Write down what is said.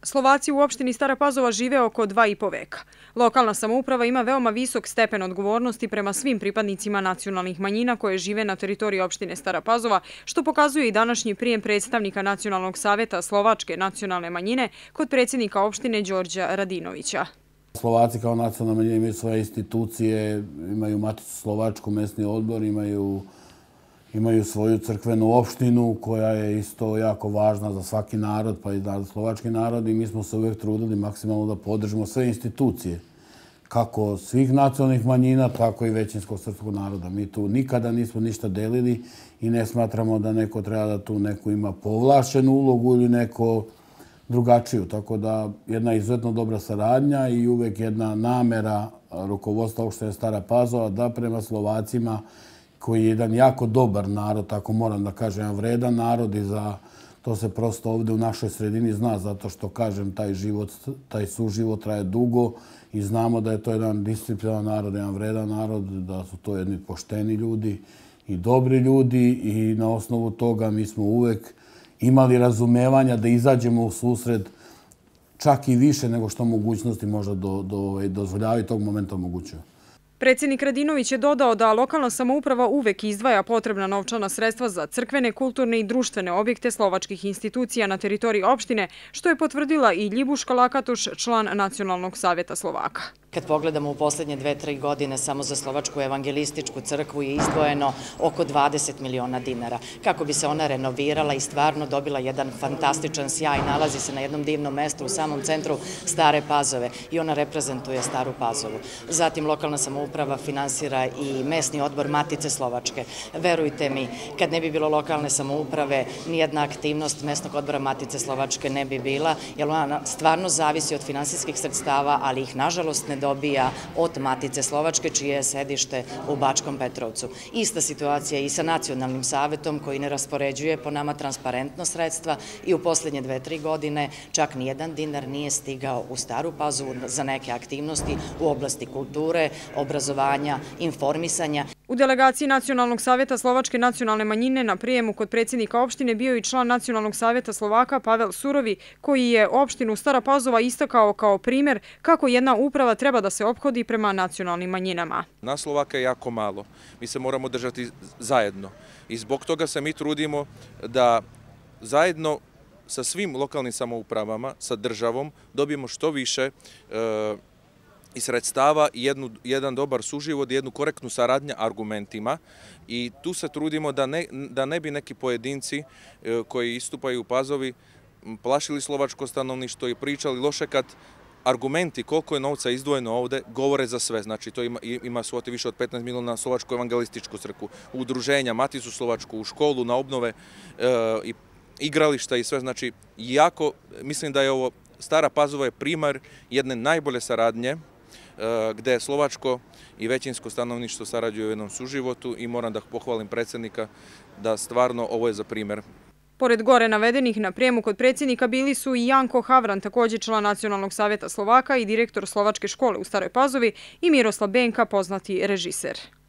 Slovaci u opštini Stara Pazova žive oko 2,5 veka. Lokalna samouprava ima veoma visok stepen odgovornosti prema svim pripadnicima nacionalnih manjina koje žive na teritoriji opštine Stara Pazova, što pokazuje i današnji prijem predstavnika Nacionalnog saveta Slovačke nacionalne manjine kod predsjednika opštine Đorđa Radinovića. Slovaci kao nacionalna manjina imaju svoje institucije, imaju Maticu slovačku, mesni odbor, imaju svoju crkvenu opštinu koja je isto jako važna za svaki narod, pa i za slovački narod, i mi smo se uvijek trudili maksimalno da podržimo sve institucije, kako svih nacionalnih manjina, tako i većinskog srpskog naroda. Mi tu nikada nismo ništa delili i ne smatramo da neko treba da tu neko ima povlašćenu ulogu ili neko drugačiju. Tako da jedna izuzetno dobra saradnja i uvijek jedna namera rukovodstva opštine Stara Pazova da prema Slovacima, koji je jedan jako dobar narod, tako moram da kažem, jedan vredan narod, i za to se prosto ovdje u našoj sredini zna, zato što, kažem, taj suživot traje dugo i znamo da je to jedan disciplinovan narod, jedan vredan narod, da su to jedni pošteni ljudi i dobri ljudi, i na osnovu toga mi smo uvek imali razumevanja da izađemo u susret čak i više nego što mogućnosti možda dozvoljavaju, tog momenta omogućuju. Predsjednik Radinović je dodao da lokalna samouprava uvek izdvaja potrebna novčana sredstva za crkvene, kulturne i društvene objekte slovačkih institucija na teritoriji opštine, što je potvrdila i Ljibuška Lakatuš, član Nacionalnog saveta Slovaka. Kad pogledamo u posljednje 2-3 godine, samo za Slovačku evangelističku crkvu je izdvojeno oko 20 miliona dinara. Kako bi se ona renovirala i stvarno dobila jedan fantastičan sjaj, nalazi se na jednom divnom mestu u samom centru Stare Pazove i ona reprezentuje Staru Pazovu. Zatim lokalna samouprava finansira i mesni odbor Matice Slovačke. Verujte mi, kad ne bi bilo lokalne samouprave, nijedna aktivnost mesnog odbora Matice Slovačke ne bi bila, jer ona stvarno zavisi od finansijskih sredstava, ali ih nažalost ne dobija od Matice Slovačke, čije je sedište u Bačkom Petrovcu. Ista situacija i sa Nacionalnim savetom, koji ne raspoređuje po nama transparentno sredstva, i u posljednje 2-3 godine čak nijedan dinar nije stigao u Staru Pazovu za neke aktivnosti u oblasti kulture, obrazovanja, informisanja. U delegaciji Nacionalnog saveta Slovačke nacionalne manjine na prijemu kod predsjednika opštine bio i član Nacionalnog saveta Slovaka Pavel Surovi, koji je opštinu Stara Pazova istakao kao primjer kako jedna uprava treba da se ophodi prema nacionalnim manjinama. Na Slovaka je jako malo. Mi se moramo držati zajedno i zbog toga se mi trudimo da zajedno sa svim lokalnim samoupravama, sa državom, dobijemo što više i sredstava, jedan dobar suživot, jednu korektnu saradnju argumentima, i tu se trudimo da ne bi neki pojedinci koji istupaju u Pazovi plašili slovačko stanovništvo i pričali loše, kad argumenti koliko je novca izdvojeno ovdje govore za sve. Znači, to ima svoti više od 15 miliona na Slovačku evangelističku crkvu, udruženja, Maticu Slovačku, u školu, na obnove i igrališta i sve. Znači, jako mislim da je ovo Stara Pazova je primar jedne najbolje saradnje, gde slovačko i većinsko stanovništvo sarađuju u jednom suživotu, i moram da pohvalim predsjednika da stvarno ovo je za primjer. Pored gore navedenih, na prijemu kod predsjednika bili su i Janko Havran, također član Nacionalnog saveta Slovaka i direktor Slovačke škole u Staroj Pazovi, i Miroslav Benka, poznati režiser.